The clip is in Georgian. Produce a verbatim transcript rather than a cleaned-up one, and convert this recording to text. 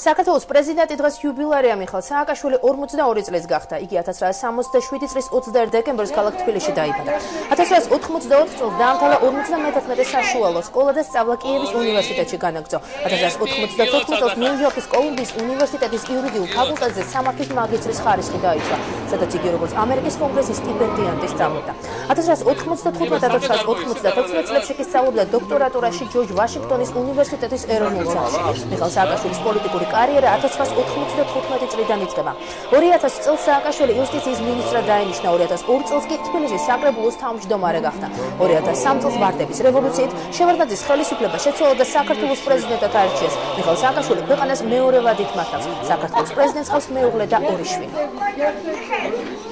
საქართველოს პრეზიდენტი დღეს იუბილარია მიხეილ სააკაშვილი ორმოცდაორი წლის გახდა. იგი ათას ცხრაას სამოცდაშვიდი წლის ოცდაერთი დეკემბერს ქალაქ თბილისში დაიბადა. ათას ცხრაას ოთხმოცდაოთხ წელს დაამთავრა ორმოცდამეთერთმეტე საშუალო სკოლა და სწავლა კიევის უნივერსიტეტში განაგრძო. ათას ცხრაას ოთხმოცდათოთხ წელს ნიუ-იორკის კოლუმბიის უნივერსიტეტის იურიდიულ ფაკულტეტზე სამართლის მაგისტრის ხარისხი დაიცვა, სადაც იგი როგორც ამერიკის კონგრესის სტიპენდიანტი სწავლობდა. ათას ცხრაას ოთხმოცდათხუთმეტ ათას ცხრაას ოთხმოცდათოთხმეტ წლებში კი სწავლობდა დოქტორატურაში ჯორჯ ვაშინგტონის უნივერსიტეტის ეროვნულ ცენტრში. მიხეილ სააკაშვილის პოლიტიკური კარიერა ათას ცხრაას ოთხმოცდათხუთმეტი წლიდან იწყება. ორი ათას წელს სააკაშვილი იუსტიციის მინისტრად დაინიშნა, ორი ათას ორი წელს კი თბილისის საკრებულოს თავმჯდომარე გახდა. ორი ათას სამი წელს ვარდების რევოლუციით შევარდნაძის ხელისუფლება შეცვალა და საქართველოს პრეზიდენტად აირჩიეს. მიხეილ სააკაშვილი ქვეყანას მეორე ვადით მართავს. საქართველოს პრეზიდენტს ჰყავს მეუღლე და ორი შვილი.